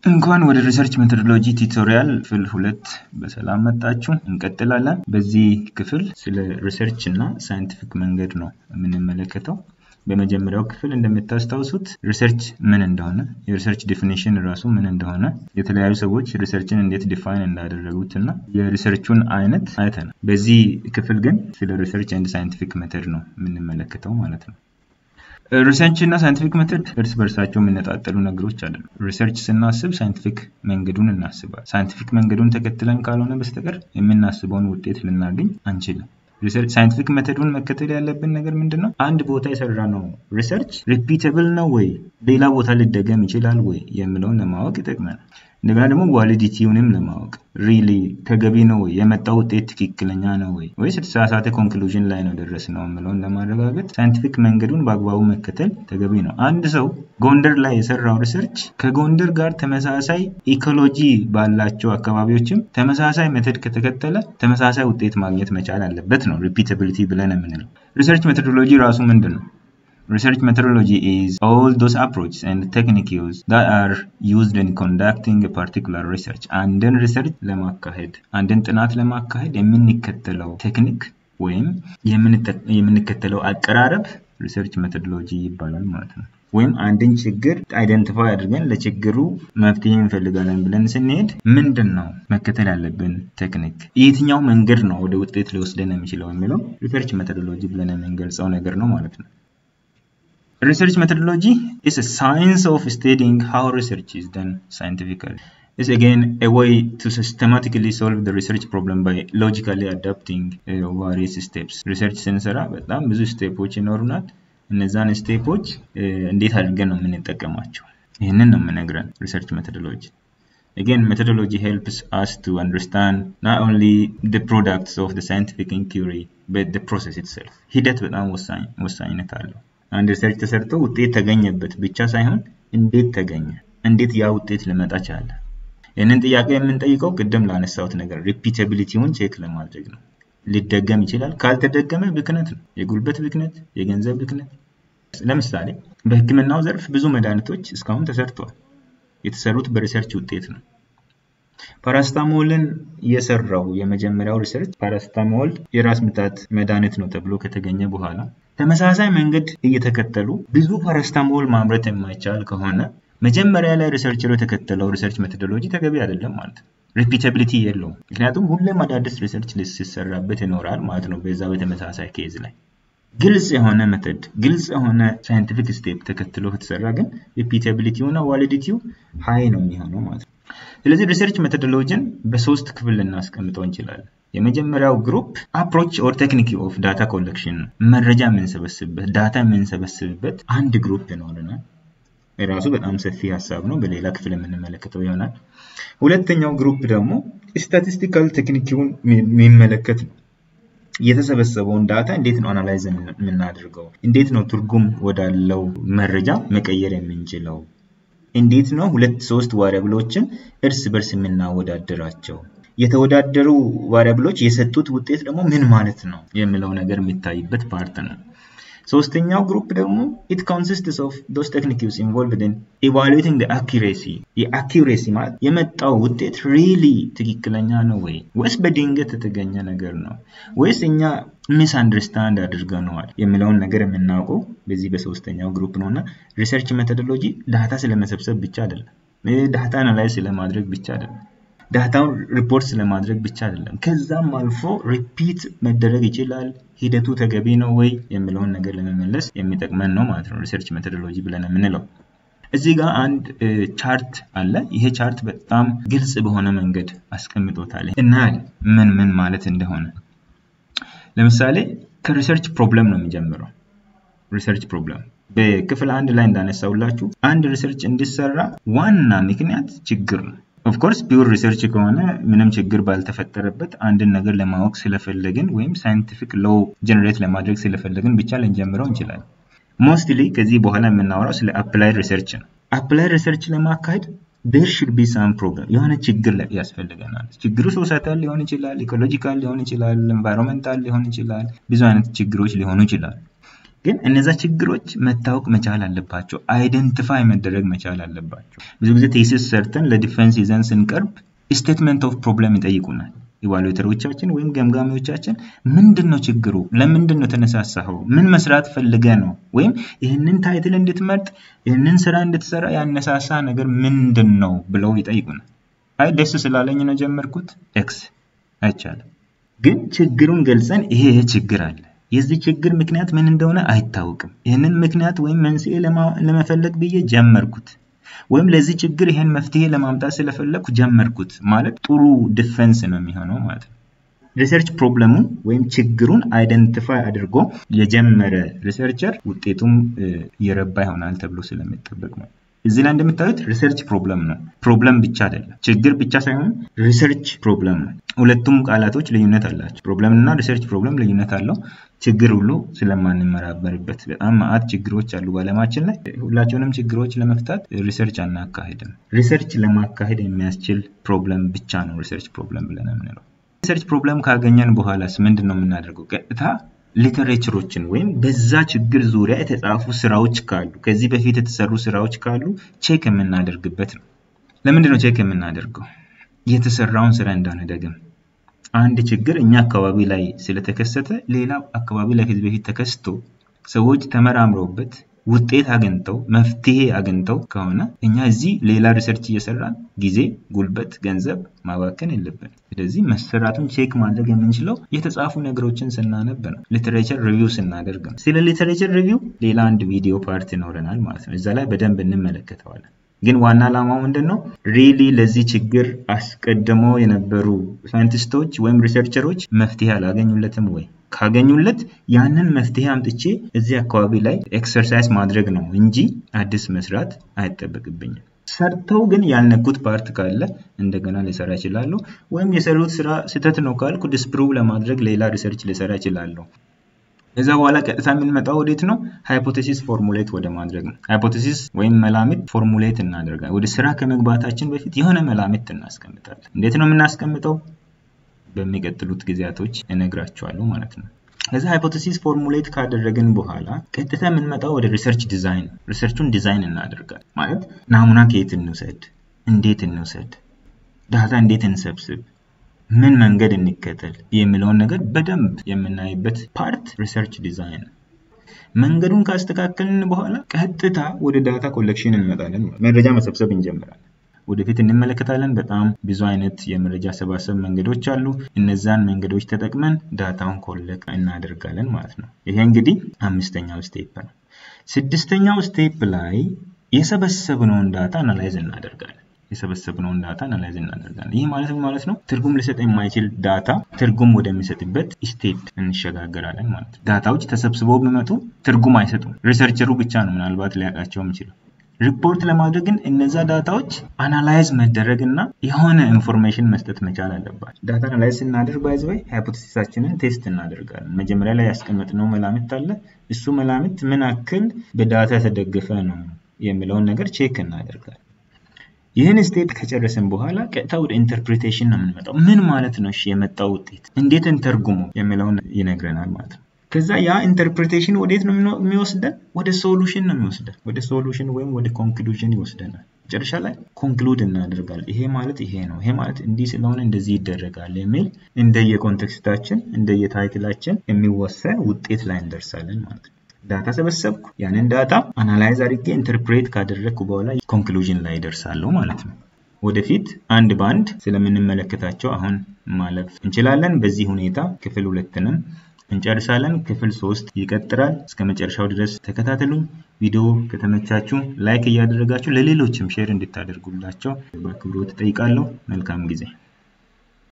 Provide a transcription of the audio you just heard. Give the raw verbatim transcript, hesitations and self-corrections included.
እንኳን ወደ ሪሰርች ሜቶዶሎጂ ቱቶሪያል ክፍል ሁለት በሰላም መጣችሁ። እንቀጥላለን። በዚህ ክፍል ስለ ሪሰርች እና ሳይንቲፊክ መንገድ ነው የምንመለከተው። በመጀመሪያው ክፍል እንደምታስታውሱት ሪሰርች ምን እንደሆነ፣ የሪሰርች ዴፊኒሽን ራሱ ምን እንደሆነ፣ የተለያዩ ሰዎች ሪሰርችን እንዴት ዲፋይን እንዳደረጉትና የሪሰርቹን አይነት አይተናል። በዚህ ክፍል ግን ስለ ሪሰርች ኤንድ ሳይንቲፊክ ሜቶድ ነው የምንመለከተው ማለት ነው። ሪሰርች እና ሳይንቲፊክ ሜቶድ እርስ በርሳቸው የሚነጣጠሉ ነገሮች አይደሉም። ሪሰርች ስናስብ ሳይንቲፊክ መንገዱን እናስባለን። ሳይንቲፊክ መንገዱን ተከትለን ካልሆነ በስተቀር የምናስበውን ውጤት ልናገኝ አንችልም። ሪሰርች ሳይንቲፊክ ሜቶዱን መከተል ያለብን ነገር ምንድነው? አንድ ቦታ የሰራነው ሪሰርች ሪፒቴብል ነው ወይ፣ ሌላ ቦታ ሊደገም ይችላል ወይ የሚለውን ለማወቅ ይጠቅመናል። እንደገና ደግሞ ቫሊዲቲውንም ለማወቅ ሪሊ ተገቢ ነው ወይ፣ የመጣው ውጤት ትክክለኛ ነው ወይ ወይስ የተሳሳተ ኮንክሉዥን ላይ ነው ደረስነው የሚለውን ለማረጋገጥ ሳይንቲፊክ መንገዱን በአግባቡ መከተል ተገቢ ነው። አንድ ሰው ጎንደር ላይ የሰራው ሪሰርች ከጎንደር ጋር ተመሳሳይ ኢኮሎጂ ባላቸው አካባቢዎችም ተመሳሳይ ሜቶድ ከተከተለ ተመሳሳይ ውጤት ማግኘት መቻል አለበት ነው ሪፒቴቢሊቲ ብለን የምንለው። ሪሰርች ሜቶዶሎጂ ራሱ ምንድነው? Research methodology is all those approaches and techniques that are used in conducting a particular research. አንድን ሪሰርች ለማካሄድ አንድን ጥናት ለማካሄድ የምንከተለው ቴክኒክ ወይም የምንከተለው አቀራረብ ሪሰርች ሜቶዶሎጂ ይባላል ማለት ነው። ወይም አንድን ችግር አይደንቲፋይ አድርገን ለችግሩ መፍትሄ እንፈልጋለን ብለን ስንሄድ ምንድነው መከተል ያለብን ቴክኒክ፣ የትኛው መንገድ ነው ወደ ውጤት ሊወስደን የሚችለው የሚለው ሪሰርች ሜቶዶሎጂ ብለን የምንገልጸው ነገር ነው ማለት ነው። Research methodology is a science of studying how research is done scientifically. It's again a way to systematically solve the research problem by logically adapting uh, various steps. Research ስንሰራ በጣም ብዙ ስቴፖች ይኖሩናል። እነዛን ስቴፖች እንዴት አድርገን ነው የምንጠቀማቸው? ይሄንን ነው የምነግረን research methodology. Again, methodology helps us to understand not only the products of the scientific inquiry but the process itself. ሂደት በጣም ወሳኝ ወሳኝነት አለው። አንድ ሪሰርች ተሰርቶ ውጤት ተገኘበት ብቻ ሳይሆን እንዴት ተገኘ፣ እንዴት ያ ውጤት ሊመጣ ቻለ። ይሄንን ጥያቄ የምንጠይቀው ቅድም ላነሳሁት ነገር ሪፒቴቢሊቲውን ቼክ ለማድረግ ነው። ሊደገም ይችላል፣ ካልተደገመ ብክነት ነው፣ የጉልበት ብክነት፣ የገንዘብ ብክነት። ለምሳሌ በሕክምናው ዘርፍ ብዙ መድኃኒቶች እስካሁን ተሰርተዋል። የተሰሩት በሪሰርች ውጤት ነው። ፓራስታሞልን የሰራው የመጀመሪያው ሪሰርች ፓራስታሞል የራስ ምታት መድኃኒት ነው ተብሎ ከተገኘ በኋላ ተመሳሳይ መንገድ እየተከተሉ ብዙ ፓራስታሞል ማምረት የማይቻል ከሆነ መጀመሪያ ላይ ሪሰርቸሩ የተከተለው ሪሰርች ሜቶዶሎጂ ተገቢ አይደለም ማለት ነው። ሪፒቴቢሊቲ የለውም። ምክንያቱም ሁሌም አዳዲስ ሪሰርች ሊሰራበት ይኖራል ማለት ነው። በዛ በተመሳሳይ ኬዝ ላይ ግልጽ የሆነ ሜቶድ ግልጽ የሆነ ሳይንቲፊክ ስቴፕ ተከትሎ ከተሰራ ግን ሪፒቴቢሊቲው እና ቫሊዲቲው ሃይ ነው የሚሆነው ማለት ነው። ስለዚህ ሪሰርች ሜቶዶሎጂን በሶስት ክፍል ልናስቀምጠው እንችላለን። የመጀመሪያው ግሩፕ አፕሮች ኦር ቴክኒክ ኦፍ ዳታ ኮሌክሽን፣ መረጃ የምንሰበስብበት ዳታ የምንሰበስብበት አንድ ግሩፕ ይኖርናል። የራሱ በጣም ሰፊ ሐሳብ ነው፣ በሌላ ክፍል የምንመለከተው ይሆናል። ሁለተኛው ግሩፕ ደግሞ ስታቲስቲካል ቴክኒክውን የሚመለከት ነው። የተሰበሰበውን ዳታ እንዴት ነው አናላይዝ የምናደርገው፣ እንዴት ነው ትርጉም ወዳለው መረጃ መቀየር የምንችለው፣ እንዴት ነው ሁለት ሶስት ቫሪያብሎችን እርስ በርስ የምናወዳደራቸው፣ የተወዳደሩ ቫሪያብሎች የሰጡት ውጤት ደግሞ ምን ማለት ነው የሚለው ነገር የሚታይበት ፓርት ነው። ሶስተኛው ግሩፕ ደግሞ it consists of those techniques involved in evaluating the accuracy. የaccuracy ማለት የመጣው ውጤት really ትክክለኛ ነው ወይ ወይስ በድንገት የተገኘ ነገር ነው ወይስ እኛ ሚስ አንደርስታንድ አድርገናል የሚለውን ነገር የምናውቀው በዚህ በሶስተኛው ግሩፕ ነውና ሪሰርች ሜቶዶሎጂ ዳታ ስለመሰብሰብ ብቻ አይደለም፣ ዳታ አናላይዝ ስለማድረግ ብቻ አይደለም፣ ዳታውን ሪፖርት ስለማድረግ ብቻ አይደለም፣ ከዛም አልፎ ሪፒት መደረግ ይችላል፣ ሂደቱ ተገቢ ነው ወይ የሚለውን ነገር ለመመለስ የሚጠቅመን ነው ማለት ነው ሪሰርች ሜቶዶሎጂ ብለን የምንለው። እዚህ ጋር አንድ ቻርት አለ። ይሄ ቻርት በጣም ግልጽ በሆነ መንገድ አስቀምጦታል እና ምን ምን ማለት እንደሆነ። ለምሳሌ ከሪሰርች ፕሮብለም ነው የሚጀምረው። ሪሰርች ፕሮብለም በክፍል አንድ ላይ እንዳነሳውላችሁ አንድ ሪሰርች እንዲሰራ ዋና ምክንያት ችግር ነው። ኦፍ ኮርስ ፒውር ሪሰርች ከሆነ ምንም ችግር ባልተፈጠረበት አንድን ነገር ለማወቅ ስለፈለግን ወይም ሳይንቲፊክ ሎው ጀነሬት ለማድረግ ስለፈለግን ብቻ ልንጀምረው እንችላለን። ሞስትሊ ከዚህ በኋላ የምናወራው ስለ አፕላይድ ሪሰርች ነው። አፕላይድ ሪሰርች ለማካሄድ there should be some problem፣ የሆነ ችግር ያስፈልገናል። ችግሩ ሶሳይታል ሊሆን ይችላል፣ ኢኮሎጂካል ሊሆን ይችላል፣ ኤንቫይሮንመንታል ሊሆን ይችላል፣ ብዙ አይነት ችግሮች ሊሆኑ ይችላል። ግን እነዛ ችግሮች መታወቅ መቻል አለባቸው አይደንቲፋይ መደረግ መቻል አለባቸው ብዙ ጊዜ ቴሲስ ሰርተን ለዲፌንስ ይዘን ስንቀርብ ስቴትመንት ኦፍ ፕሮብለም ይጠይቁናል ኢቫሉዌተሮቻችን ወይም ገምጋሚዎቻችን ምንድነው ችግሩ ለምንድነው ተነሳሳው ምን መስራት ፈልገ ነው ወይም ይሄንን ታይትል እንድትመርጥ ይሄንን ስራ እንድትሰራ ያነሳሳ ነገር ምንድነው ብለው ይጠይቁናል አይ ደስ ስላለኝ ነው ጀመርኩት ኤክስ አይቻልም ግን ችግሩን ገልጸን ይሄ ችግር አለ የዚህ ችግር ምክንያት ምን እንደሆነ አይታወቅም ይሄንን ምክንያት ወይም መንስኤ ለመፈለግ ብዬ ጀመርኩት ወይም ለዚህ ችግር ይሄን መፍትሄ ለማምጣት ስለፈለኩ ጀመርኩት ማለት ጥሩ ዲፌንስ ነው የሚሆነው ማለት ነው ሪሰርች ፕሮብለሙን ወይም ችግሩን አይደንቲፋይ አድርጎ የጀመረ ሪሰርቸር ውጤቱም ይረባ ይሆናል ተብሎ ስለሚጠበቅ ነው እዚህ ላይ እንደምታዩት ሪሰርች ፕሮብለም ነው ፕሮብለም ብቻ አይደለም ችግር ብቻ ሳይሆን ሪሰርች ፕሮብለም ነው ሁለቱም ቃላቶች ልዩነት አላቸው ፕሮብለም እና ሪሰርች ፕሮብለም ልዩነት አለው ችግር ሁሉ ስለማንመራበርበት በጣም ማአት ችግሮች አሉ ባለማችን ላይ ሁላቸውንም ችግሮች ለመፍታት ሪሰርች አናካሂድም ሪሰርች ለማካሄድ የሚያስችል ፕሮብለም ብቻ ነው ሪሰርች ፕሮብለም ብለን የምንለው ሪሰርች ፕሮብለም ካገኘን በኋላስ ምንድነው የምናደርገው ቀጥታ ሊተሬቸሮችን ወይም በዛ ችግር ዙሪያ የተጻፉ ስራዎች ካሉ ከዚህ በፊት የተሰሩ ስራዎች ካሉ ቼክ የምናደርግበት ነው ለምንድነው ቼክ የምናደርገው የተሰራውን ስራ እንዳንደግም አንድ ችግር እኛ አካባቢ ላይ ስለተከሰተ ሌላ አካባቢ ላይ ከዚህ በፊት ተከስቶ ሰዎች ተመራምረውበት ውጤት አገኝተው መፍትሄ አገኝተው ከሆነ እኛ እዚህ ሌላ ሪሰርች እየሰራን ጊዜ ጉልበት ገንዘብ ማባከን የለብንም ስለዚህ መሰራቱን ቼክ ማድረግ የምንችለው የተጻፉ ነገሮችን ስናነብ ነው ሊተሬቸር ሪቪው ስናደርግ ነው ስለ ሊተሬቸር ሪቪው ሌላ አንድ ቪዲዮ ፓርት ይኖረናል ማለት ነው እዛ ላይ በደንብ እንመለከተዋለን ግን ዋና ዓላማው ምንድነው ሪሊ ለዚህ ችግር አስቀድመው የነበሩ ሳይንቲስቶች ወይም ሪሰርቸሮች መፍትሄ አላገኙለትም ወይ ካገኙለት ያንን መፍትሄ አምጥቼ እዚህ አካባቢ ላይ ኤክሰርሳይዝ ማድረግ ነው እንጂ አዲስ መስራት አይተበቅብኝም ሰርተው ግን ያልነኩት ፓርት ካለ እንደገና ሊሰራ ይችላል ወይም የሰሩት ስራ ስህተት ነው ካልኩ ዲስፕሩቭ ለማድረግ ሌላ ሪሰርች ሊሰራ ይችላል እዛ በኋላ ቀጥታ ምን መጣው ወዴት ነው ሃይፖቴሲስ ፎርሙሌት ወደ ማድረግ ነው ሃይፖቴሲስ ወይም መላምት ፎርሙሌት እናደርጋለን ወደ ስራ ከመግባታችን በፊት የሆነ መላምት እናስቀምጣለን እንዴት ነው የምናስቀምጠው በሚቀጥሉት ጊዜያቶች እነግራችኋለሁ ማለት ነው እዛ ሃይፖቴሲስ ፎርሙሌት ካደረግን በኋላ ቀጥታ ምን መጣው ወደ ሪሰርች ዲዛይን ሪሰርቹን ዲዛይን እናደርጋለን ማለት ናሙና ከየት እንውሰድ እንዴት እንውሰድ ዳታ እንዴት እንሰብስብ ምን መንገድ እንከተል የሚለውን ነገር በደንብ የምናይበት ፓርት ሪሰርች ዲዛይን መንገዱን ካስተካከልን በኋላ ቀጥታ ወደ ዳታ ኮሌክሽን እንመጣለን መረጃ መሰብሰብ እንጀምራለን ወደፊት እንመለከታለን በጣም ብዙ አይነት የመረጃ ሰባሰብ መንገዶች አሉ እነዛን መንገዶች ተጠቅመን ዳታውን ኮሌክት እናደርጋለን ማለት ነው ይሄ እንግዲህ አምስተኛው ስቴፕ ነው ስድስተኛው ስቴፕ ላይ የሰበሰብነውን ዳታ አናላይዝ እናደርጋለን የሰበሰብነውን ዳታ አናላይዝ እናደርጋለን ይሄ ማለት ምን ማለት ነው ትርጉም ሊሰጥ የማይችል ዳታ ትርጉም ወደሚሰጥበት ስቴፕ እንሸጋገራለን ማለት ነው ዳታዎች ተሰብስበው ቢመጡ ትርጉም አይሰጡም ሪሰርቸሩ ብቻ ነው ምናልባት ሊያቃቸው የሚችለው ሪፖርት ለማድረግ ግን እነዛ ዳታዎች አናላይዝ መደረግና የሆነ ኢንፎርሜሽን መስጠት መቻል አለባቸው ዳታ አናላይዝ እናደርግ ባይዘይ ሃይፖቴሲሳችንን ቴስት እናደርጋለን መጀመሪያ ላይ ያስቀመጥነው መላምት አለ እሱ መላምት ምን አክል በዳታ ተደገፈ ነው የሚለውን ነገር ቼክ እናደርጋለን ይሄን ስቴፕ ከጨረሰን በኋላ ቀጥታ ወደ ኢንተርፕሪቴሽን ነው የምንመጣው ምን ማለት ነው እሺ የመጣው ውጤት እንዴት እንተርጉሙ የሚለውን ይነግረናል ማለት ነው ከዛ ያ ኢንተርፕሪቴሽን ወዴት ነው የሚወስደን ወደ ሶሉሽን ነው የሚወስደን ወደ ሶሉሽን ወይም ወደ ኮንክሉዥን ይወስደናል ጨርሻ ላይ ኮንክሉድ እናደርጋለን ይሄ ማለት ይሄ ነው ይሄ ማለት እንዲህ ስለሆነ እንደዚህ ይደረጋል የሚል እንደየኮንቴክስታችን እንደየታይትላችን የሚወሰን ውጤት ላይ እንደርሳለን ማለት ነው ዳታ ሰበሰብኩ ያንን ዳታ አናላይዝ አድርጌ ኢንተርፕሬት ካደረኩ በኋላ ኮንክሉዥን ላይ ደርሳለሁ ማለት ነው ወደፊት አንድ ባንድ ስለምንመለከታቸው አሁን ማለፍ እንችላለን በዚህ ሁኔታ ክፍል ሁለትንም እንጨርሳለን ክፍል ሶስት ይቀጥላል እስከመጨረሻው ድረስ ተከታተሉኝ ቪዲዮ ከተመቻችሁ ላይክ እያደረጋችሁ ለሌሎችም ሼር እንድታደርጉላቸው በአክብሮት ጠይቃለሁ መልካም ጊዜ